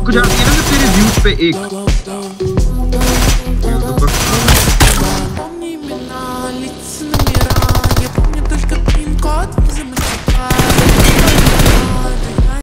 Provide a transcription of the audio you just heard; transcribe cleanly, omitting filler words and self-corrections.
रुक जाती है ना जब तेरे व्यूज पे एक,